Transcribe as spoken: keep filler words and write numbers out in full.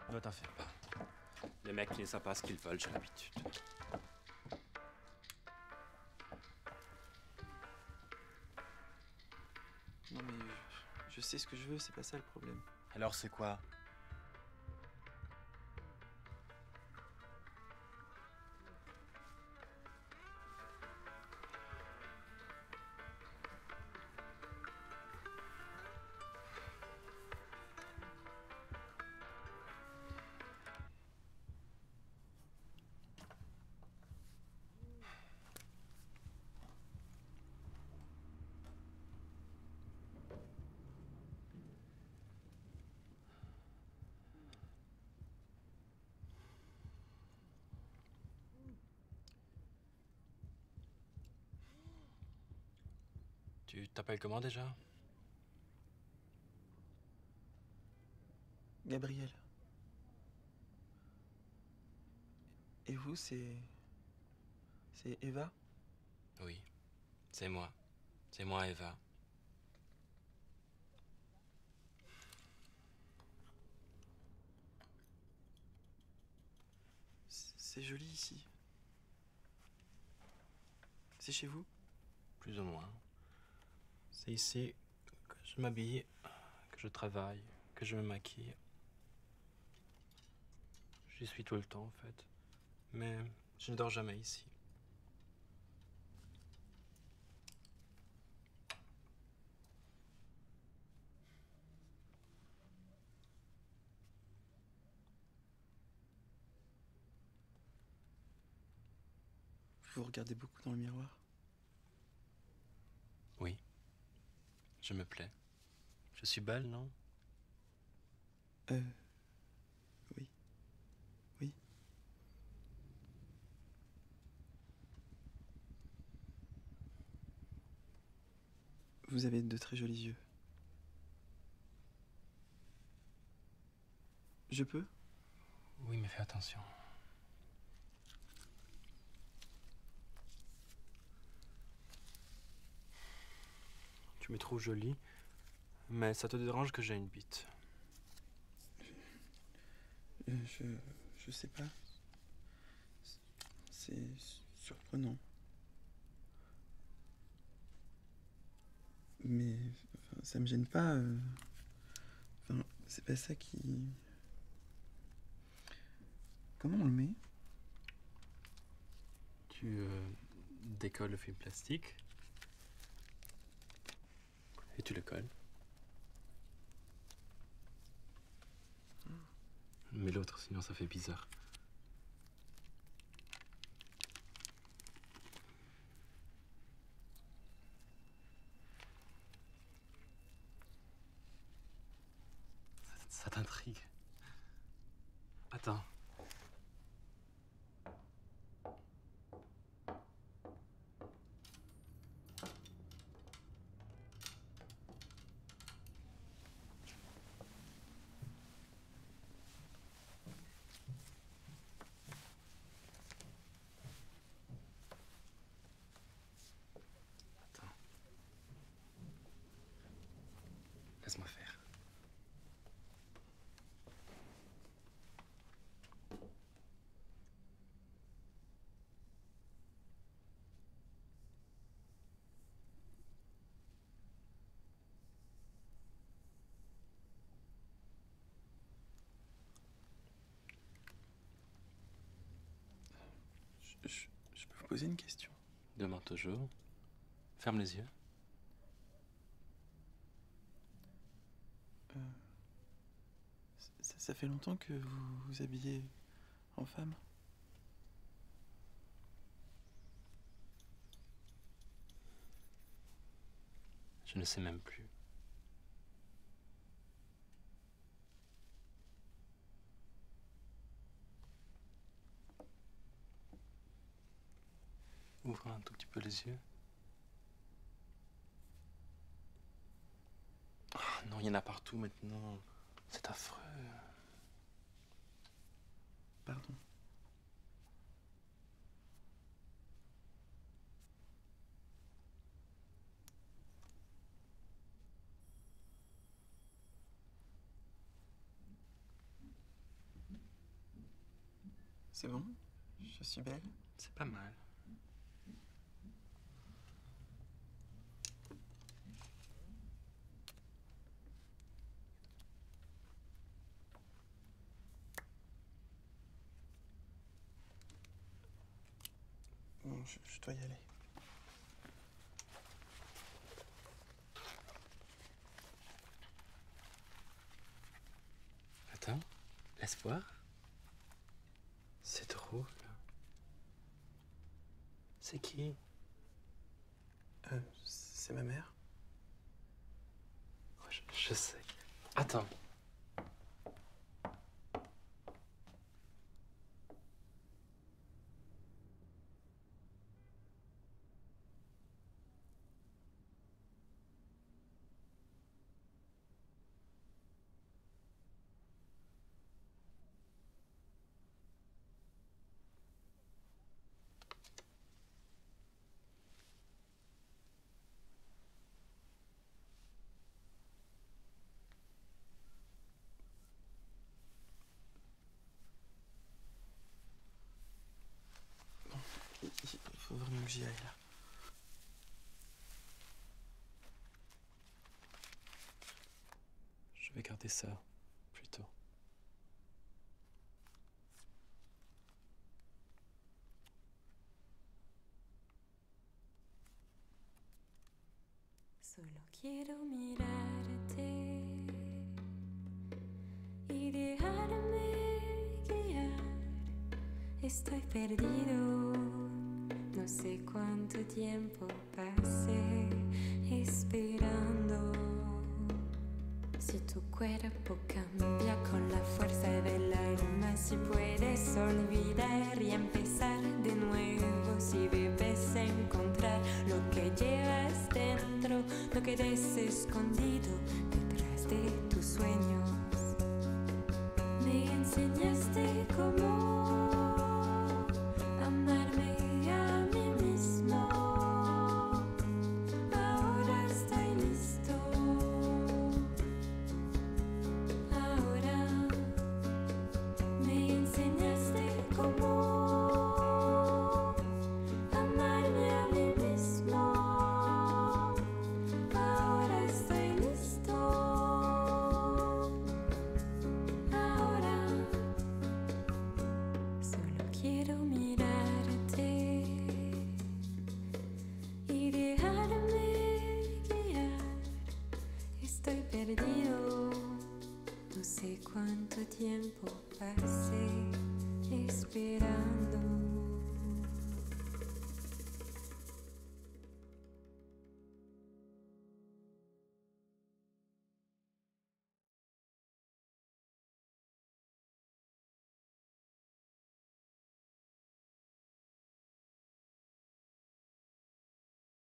Ne t'en fais pas. Les mecs qui ne savent pas ce qu'ils veulent, j'ai l'habitude. Non mais je, je sais ce que je veux, c'est pas ça le problème. Alors c'est quoi? Tu t'appelles comment déjà? Gabriel. Et vous, c'est... c'est Eva? Oui, c'est moi. C'est moi, Eva. C'est joli ici. C'est chez vous? Plus ou moins. C'est ici que je m'habille, que je travaille, que je me maquille. J'y suis tout le temps, en fait. Mais je ne dors jamais ici. Vous regardez beaucoup dans le miroir? Oui. Je me plais. Je suis belle, non? Euh... Oui. Oui. Vous avez de très jolis yeux. Je peux? Oui, mais fais attention. Tu me trouves jolie, mais ça te dérange que j'ai une bite. Je... je... je sais pas. C'est surprenant. Mais enfin, ça me gêne pas. euh. Enfin, c'est pas ça qui... Comment on le met? Tu euh, décolles le film plastique et tu le colles. Mais l'autre, sinon ça fait bizarre. Ça, ça t'intrigue. Attends. Attends. Laisse-moi faire. Je, je, je peux vous poser une question? Demande toujours. Ferme les yeux. Euh, ça, ça fait longtemps que vous vous habillez en femme? Je ne sais même plus. Ouvre un tout petit peu les yeux. Oh, non, il y en a partout maintenant. C'est affreux. Pardon. C'est bon? Je suis belle? C'est pas mal. Bon, je, je dois y aller. Attends, laisse voir. C'est drôle. C'est qui? Euh, c'est ma mère. Oh, je, je sais. Attends. Il faut vraiment que j'y aille là. Je vais garder ça plutôt. Solo quiero mirarte y dejarme guiar. Estoy perdido, no sé cuánto tiempo pasé esperando. Si tu cuerpo cambia con la fuerza del alma, si puedes olvidar y empezar de nuevo, si debes encontrar lo que llevas dentro, no quedes escondido detrás de tus sueños. Me enseñaste cómo amarme a mí mismo. Ahora estoy listo. Ahora me enseñaste cómo amarme a mí mismo. Ahora estoy listo. Ahora solo quiero mirarte y dejarme guiar. Estoy perdido, no sé cuánto tiempo pasé esperando.